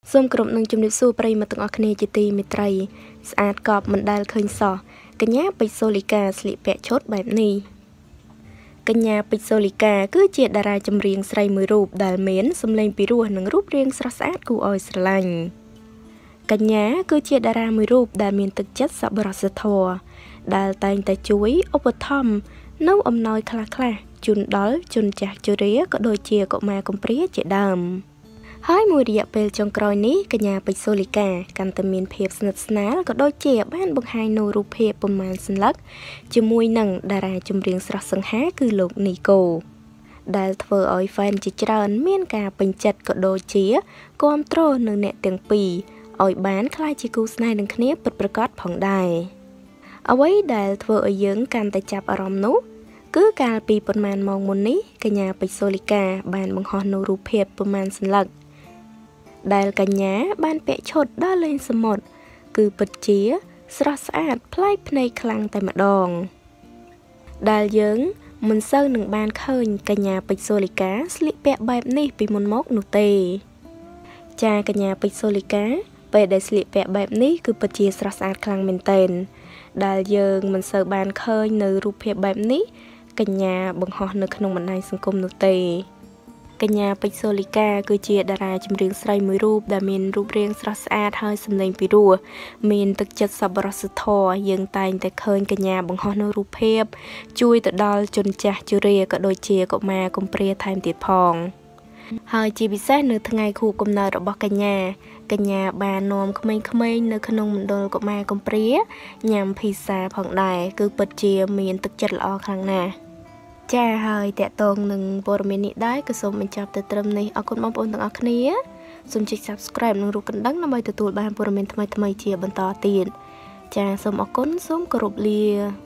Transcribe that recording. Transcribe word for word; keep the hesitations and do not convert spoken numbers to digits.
សូមគោរពនឹងជំរាបសួរប្រិយមិត្តទាំងអស់គ្នាជាទីមេត្រីស្អាតកប់មិនដែលឃើញសោះកញ្ញាពេជ្រសូលីកាស្លៀកពាក់ឈុតបែបនេះកញ្ញាពេជ្រសូលីកាគឺជាតារាចម្រៀងស្រីមួយរូបដែលមានសម្លេងពីរោះនិងរូបរាងស្រស់ស្អាតគួរឲ្យស្រឡាញ់កញ្ញាគឺជាតារាមួយរូបដែលមានទឹកចិត្តសប្បុរសធម៌ដែលតែងតែជួយឧបត្ថម្ភនៅអំណោយខ្លះៗជូនដល់ជនចាស់ជរាក៏ដូចជាកុមារកំព្រាជាដើមហើយមួយរយៈពេលចុងក្រោយនេះកញ្ញាពេជ្រសូលីកាកាន់តែមានភាពស្និទ្ធស្នាលក៏ដូចជាបានបង្ហាញនូវរូបភាពប្រមាណសន្លឹកជាមួយនឹងតារាចម្រៀងស្រស់សង្ហាគឺលោកនីកូដែលធ្វើឲ្យ fan ជាច្រើនមានការពេញចិត្តក៏ដូចជាគាំទ្រនៅអ្នកទាំងពីរឲ្យបានក្លាយជាគូស្នេហ៍នឹងគ្នាពិតប្រាកដផងដែរអ្វីដែលធ្វើឲ្យយើងកាន់តែចាប់អារម្មណ៍នោះគឺកាលពីប្រហែលម៉ោងមុននេះកញ្ញាពេជ្រសូលីកាបានបង្ហោះនូវរូបភាពប្រមាណសន្លឹកដែលកញ្ញាបានពាក់ឈុតដល់លេងសមុទ្រគឺពិតជាស្រស់ស្អាតប្លែកភ្នែកខ្លាំងតែម្ដងដែលយើងមិនសូវនឹងបានឃើញកញ្ញាពេជ្រសូលីកាស្លៀកពាក់បែបនេះពីមុនមកនោះទេចាកញ្ញាពេជ្រសូលីកាពេលដែលស្លៀកពាក់បែបនេះគឺពិតជាស្រស់ស្អាតខ្លាំងមែនទែនដែលយើងមិនសូវបានឃើញនៅរូបភាពបែបនេះកញ្ញាបង្ហោះនៅក្នុងបណ្ដាញសង្គមនោះទេកញ្ញាពេជ្រសូលីកាគឺជាតារាចម្រៀងស្រីមួយរូបដែលមានរូបរាងស្រស់ស្អាតហើយសម្លេងពីរោះមានទឹកចិត្តសប្បុរសធម៌យើងតែងតែឃើញកញ្ញាបង្ហោះនូវរូបភាពជួយទៅដល់ជនចាស់ជរាក៏ដូចជាកុមារកំព្រាថែមទៀតផងហើយជាពិសេសនៅថ្ងៃខួបកំណើតរបស់កញ្ញាកញ្ញាបាននាំក្មេងៗនៅក្នុងមណ្ឌលកុមារកំព្រាញ៉ាំភីហ្សាផងដែរគឺពិតជាមានទឹកចិត្តល្អខ្លាំងណាស់ចាហើយតកតងនឹងព័ត៌មាននេះដែរក៏សូមបញ្ចប់ទៅត្រឹមនេះអរគុណបងប្អូនទាំងអស់គ្នាសូមចុច Subscribe និងរូបកណ្ដឹងដើម្បីទទួលបានព័ត៌មានថ្មីៗជាបន្តទៀតចាសូមអរគុណសូមគោរពលា